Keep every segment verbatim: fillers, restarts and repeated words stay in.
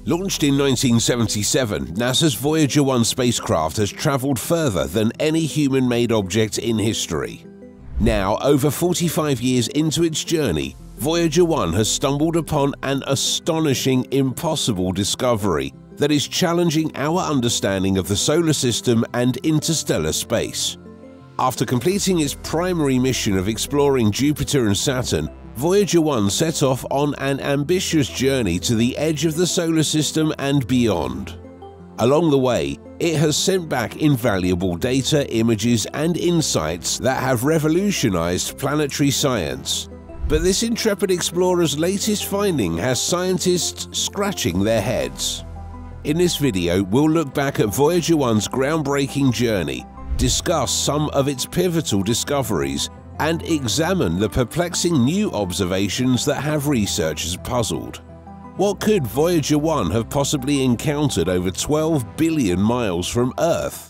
Launched in nineteen seventy-seven, NASA's Voyager one spacecraft has traveled further than any human-made object in history. Now, over forty-five years into its journey, Voyager one has stumbled upon an astonishing, impossible discovery that is challenging our understanding of the solar system and interstellar space. After completing its primary mission of exploring Jupiter and Saturn, Voyager one set off on an ambitious journey to the edge of the solar system and beyond. Along the way, it has sent back invaluable data, images, and insights that have revolutionized planetary science. But this intrepid explorer's latest finding has scientists scratching their heads. In this video, we'll look back at Voyager one's groundbreaking journey, discuss some of its pivotal discoveries, and examine the perplexing new observations that have researchers puzzled. What could Voyager one have possibly encountered over twelve billion miles from Earth?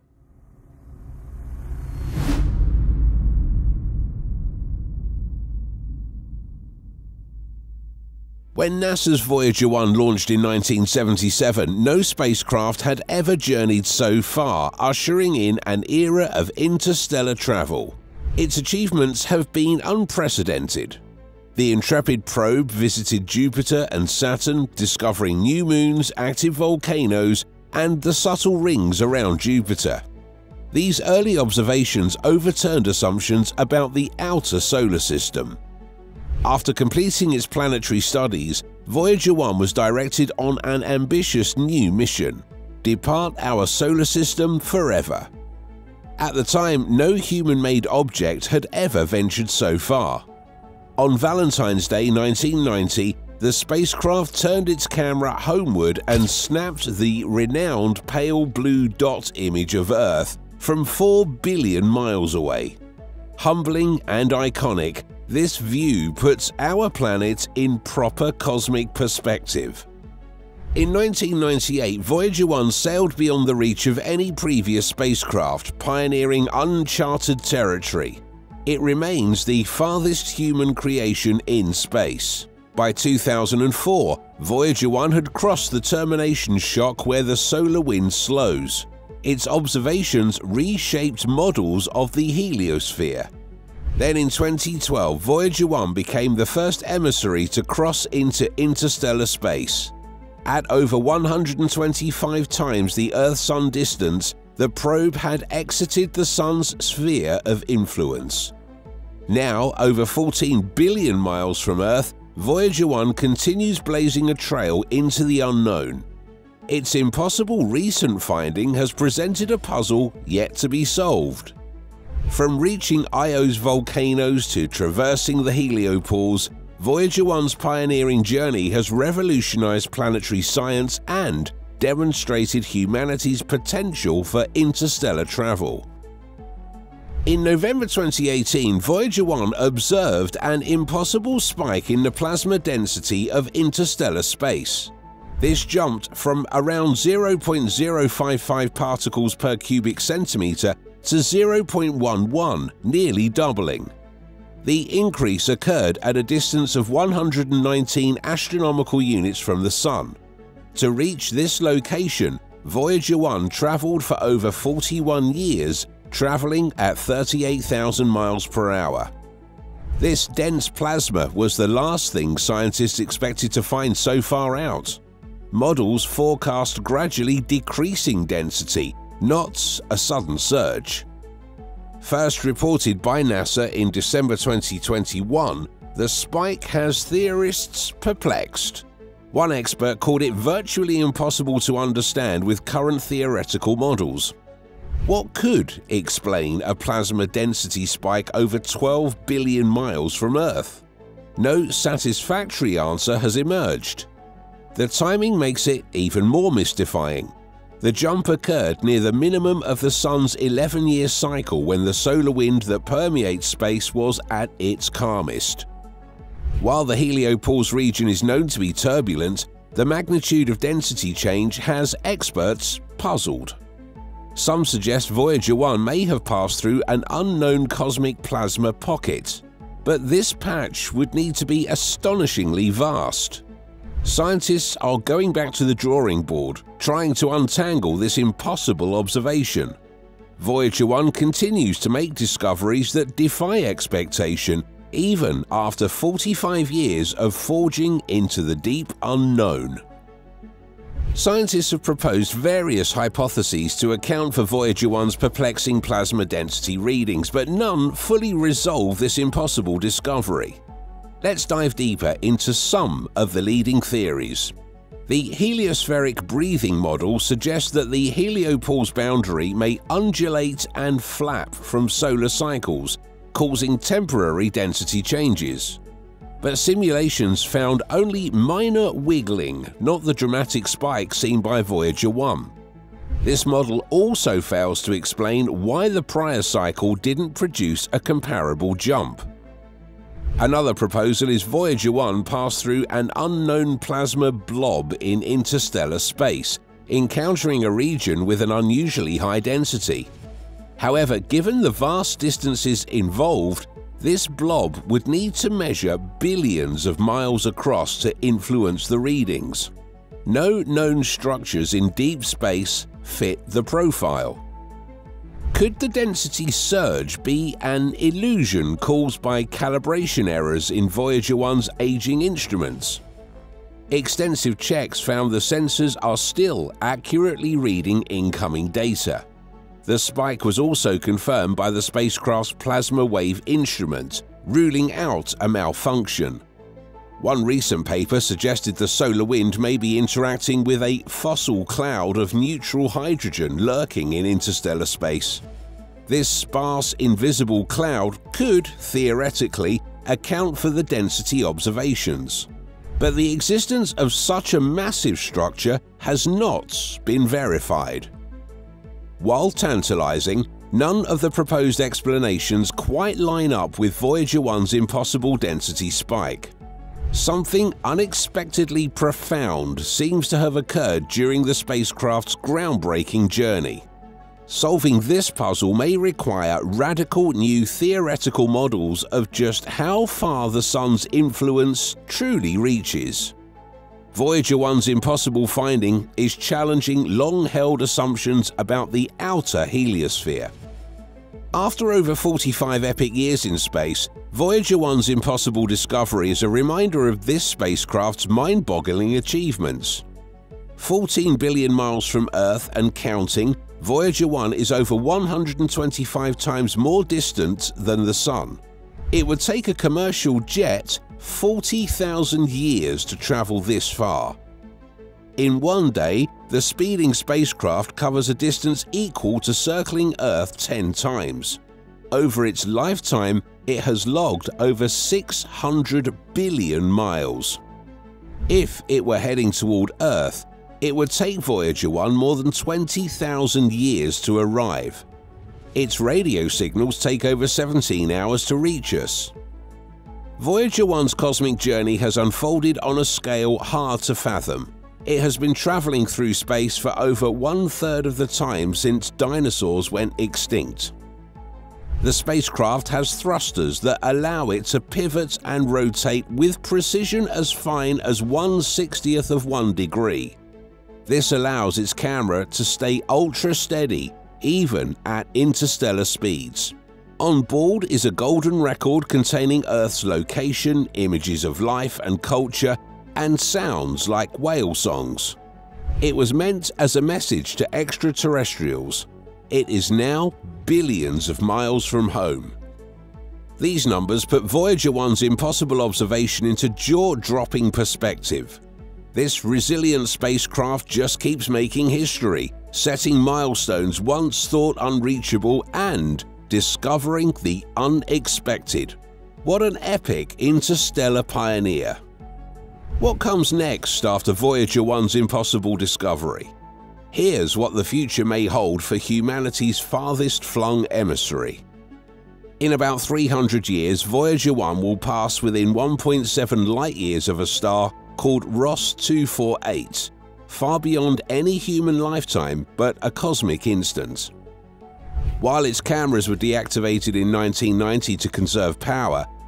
When NASA's Voyager one launched in nineteen seventy-seven, no spacecraft had ever journeyed so far, ushering in an era of interstellar travel. Its achievements have been unprecedented. The intrepid probe visited Jupiter and Saturn, discovering new moons, active volcanoes, and the subtle rings around Jupiter. These early observations overturned assumptions about the outer solar system. After completing its planetary studies, Voyager one was directed on an ambitious new mission: depart our solar system forever. At the time, no human-made object had ever ventured so far. On Valentine's Day nineteen ninety, the spacecraft turned its camera homeward and snapped the renowned pale blue dot image of Earth from four billion miles away. Humbling and iconic, this view puts our planet in proper cosmic perspective. In nineteen ninety-eight, Voyager one sailed beyond the reach of any previous spacecraft, pioneering uncharted territory. It remains the farthest human creation in space. By two thousand four, Voyager one had crossed the termination shock where the solar wind slows. Its observations reshaped models of the heliosphere. Then in twenty twelve, Voyager one became the first emissary to cross into interstellar space. At over one hundred twenty-five times the Earth-Sun distance, the probe had exited the Sun's sphere of influence. Now, over fourteen billion miles from Earth, Voyager one continues blazing a trail into the unknown. Its impossible recent finding has presented a puzzle yet to be solved. From reaching Io's volcanoes to traversing the heliopauls, Voyager one's pioneering journey has revolutionized planetary science and demonstrated humanity's potential for interstellar travel. In November twenty eighteen, Voyager one observed an impossible spike in the plasma density of interstellar space. This jumped from around zero point zero five five particles per cubic centimeter to zero point one one, nearly doubling. The increase occurred at a distance of one hundred nineteen astronomical units from the Sun. To reach this location, Voyager one traveled for over forty-one years, traveling at thirty-eight thousand miles per hour. This dense plasma was the last thing scientists expected to find so far out. Models forecast gradually decreasing density, not a sudden surge. First reported by NASA in December twenty twenty-one, the spike has theorists perplexed. One expert called it virtually impossible to understand with current theoretical models. What could explain a plasma density spike over twelve billion miles from Earth? No satisfactory answer has emerged. The timing makes it even more mystifying. The jump occurred near the minimum of the Sun's eleven-year cycle when the solar wind that permeates space was at its calmest. While the heliopause region is known to be turbulent, the magnitude of density change has experts puzzled. Some suggest Voyager one may have passed through an unknown cosmic plasma pocket, but this patch would need to be astonishingly vast. Scientists are going back to the drawing board, trying to untangle this impossible observation. Voyager one continues to make discoveries that defy expectation, even after forty-five years of forging into the deep unknown. Scientists have proposed various hypotheses to account for Voyager one's perplexing plasma density readings, but none fully resolve this impossible discovery. Let's dive deeper into some of the leading theories. The heliospheric breathing model suggests that the heliopause boundary may undulate and flap from solar cycles, causing temporary density changes. But simulations found only minor wiggling, not the dramatic spike seen by Voyager one. This model also fails to explain why the prior cycle didn't produce a comparable jump. Another proposal is Voyager one passed through an unknown plasma blob in interstellar space, encountering a region with an unusually high density. However, given the vast distances involved, this blob would need to measure billions of miles across to influence the readings. No known structures in deep space fit the profile. Could the density surge be an illusion caused by calibration errors in Voyager one's aging instruments? Extensive checks found the sensors are still accurately reading incoming data. The spike was also confirmed by the spacecraft's plasma wave instrument, ruling out a malfunction. One recent paper suggested the solar wind may be interacting with a fossil cloud of neutral hydrogen lurking in interstellar space. This sparse, invisible cloud could, theoretically, account for the density observations. But the existence of such a massive structure has not been verified. While tantalizing, none of the proposed explanations quite line up with Voyager one's impossible density spike. Something unexpectedly profound seems to have occurred during the spacecraft's groundbreaking journey. Solving this puzzle may require radical new theoretical models of just how far the Sun's influence truly reaches. Voyager one's impossible finding is challenging long-held assumptions about the outer heliosphere. After over forty-five epic years in space, Voyager one's impossible discovery is a reminder of this spacecraft's mind-boggling achievements. fourteen billion miles from Earth and counting, Voyager one is over one hundred twenty-five times more distant than the Sun. It would take a commercial jet forty thousand years to travel this far. In one day, the speeding spacecraft covers a distance equal to circling Earth ten times. Over its lifetime, it has logged over six hundred billion miles. If it were heading toward Earth, it would take Voyager one more than twenty thousand years to arrive. Its radio signals take over seventeen hours to reach us. Voyager one's cosmic journey has unfolded on a scale hard to fathom. It has been traveling through space for over one-third of the time since dinosaurs went extinct. The spacecraft has thrusters that allow it to pivot and rotate with precision as fine as one sixtieth of one degree. This allows its camera to stay ultra-steady, even at interstellar speeds. On board is a golden record containing Earth's location, images of life and culture, and sounds like whale songs. It was meant as a message to extraterrestrials. It is now billions of miles from home. These numbers put Voyager one's impossible observation into jaw-dropping perspective. This resilient spacecraft just keeps making history, setting milestones once thought unreachable and discovering the unexpected. What an epic interstellar pioneer! What comes next after Voyager one's impossible discovery? Here's what the future may hold for humanity's farthest flung emissary. In about three hundred years, Voyager one will pass within one point seven light-years of a star called Ross two forty-eight, far beyond any human lifetime but a cosmic instant. While its cameras were deactivated in nineteen ninety to conserve power,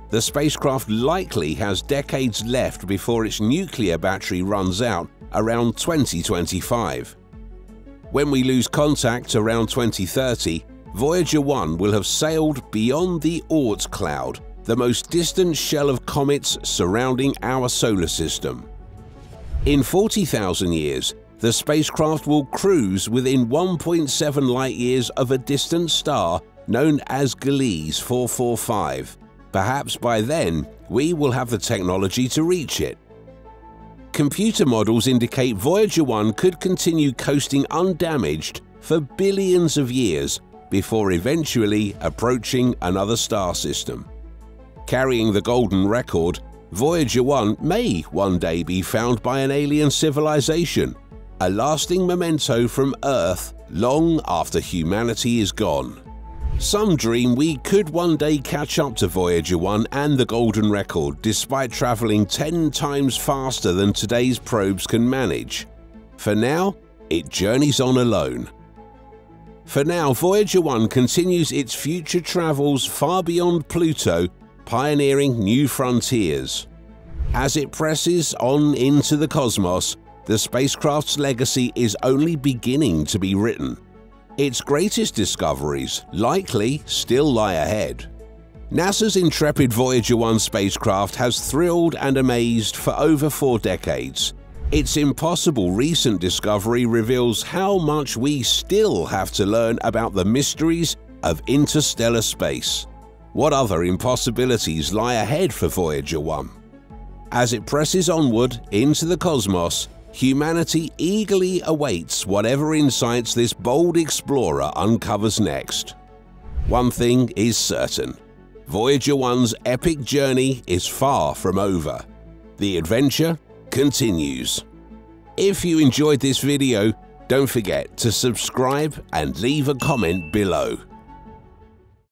The spacecraft likely has decades left before its nuclear battery runs out around twenty twenty-five. When we lose contact around twenty thirty, Voyager one will have sailed beyond the Oort cloud, the most distant shell of comets surrounding our solar system. In forty thousand years, the spacecraft will cruise within one point seven light-years of a distant star known as Gliese four four five. Perhaps by then, we will have the technology to reach it. Computer models indicate Voyager one could continue coasting undamaged for billions of years before eventually approaching another star system. Carrying the golden record, Voyager one may one day be found by an alien civilization, a lasting memento from Earth long after humanity is gone. Some dream we could one day catch up to Voyager one and the golden record despite traveling ten times faster than today's probes can manage. For now, it journeys on alone. For now, Voyager one continues its future travels far beyond Pluto, pioneering new frontiers. As it presses on into the cosmos, the spacecraft's legacy is only beginning to be written. Its greatest discoveries likely still lie ahead. NASA's intrepid Voyager one spacecraft has thrilled and amazed for over four decades. Its impossible recent discovery reveals how much we still have to learn about the mysteries of interstellar space. What other impossibilities lie ahead for Voyager one? As it presses onward into the cosmos, humanity eagerly awaits whatever insights this bold explorer uncovers next. One thing is certain: Voyager one's epic journey is far from over. The adventure continues. If you enjoyed this video, don't forget to subscribe and leave a comment below.